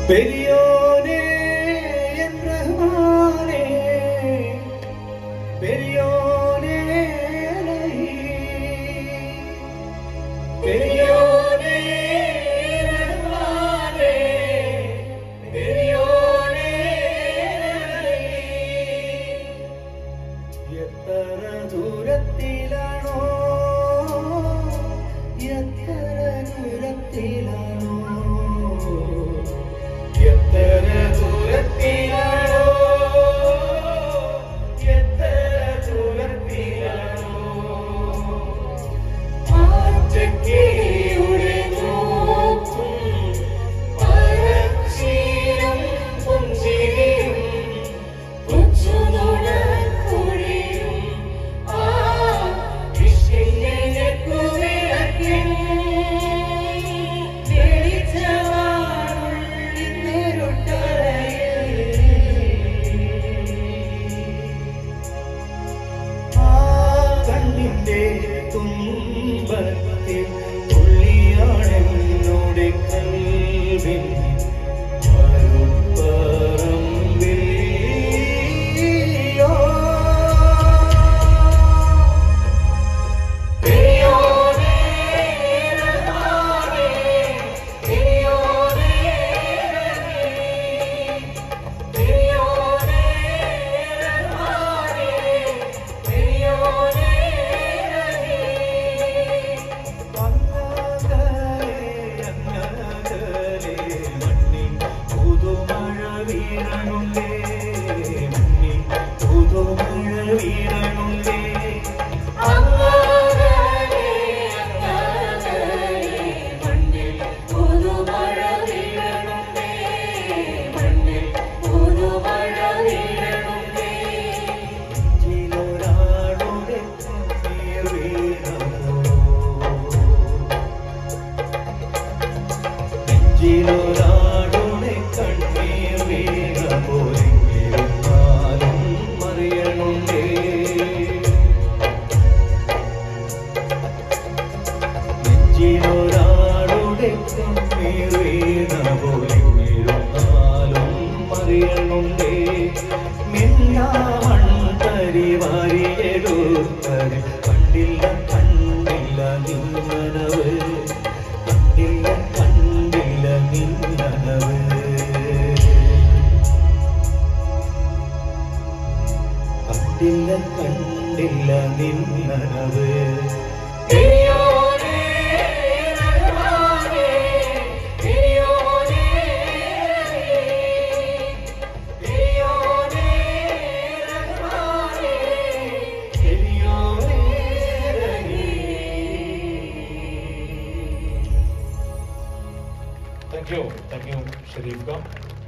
பெரியோனே என் ரஹ்மானே பெரியோனே பெரியோனே ரஹ்மானே பெரியோனே എത്ര ദൂരത്തിലാണോ എത്ര ദൂരത്തിലാണോ എത്ര ദൂരത്തിലാണോ എത്ര ദൂരത്തിലാണോ ആറ്റക്കിളിയുടെ നോക്കും പരക്ഷീരം പുഞ്ചിരിയും കൊച്ചുനുണക്കുഴിയും ആ വിഷയക്കുവിളക്കിൻ തുമ്പത്തിൽ തുള്ളിയാണെന്നോടെ കൽവിൻ മറുപറമ്പിൽ പെരിയോനേ റഹ്മാനേ പെരിയോനേ പെരിയോനേ റഹ്മാനേ പെരിയോനേ ജിലോരാടുടെ കണ്ണീർ വീണ പോലെങ്കിലും മറിയണുണ്ടേ ജിലോരാടുടെ കണ്ണീർ വീണ പോലെങ്കിലും മറിയണുണ്ടേ മിന്നാമൺ പരിവാരിയെടുത്തത് കണ്ടില്ല കണ്ടില്ല നിന്നനവ് കണ്ടില്ല കണ്ടില്ല നിന്നനവ് കണ്ടില്ല കണ്ടില്ല നിന്നനവ് പെരിയോനേ റഹ്മാനേ പെരിയോനേ പെരിയോനേ റഹ്മാനേ പെരിയോനേ Thank you, Sharif.